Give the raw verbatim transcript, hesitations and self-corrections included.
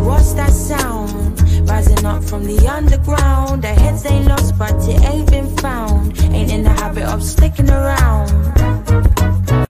what's that sound? Rising up from the underground. Their heads ain't lost, but it ain't been found. Ain't in the habit of sticking around.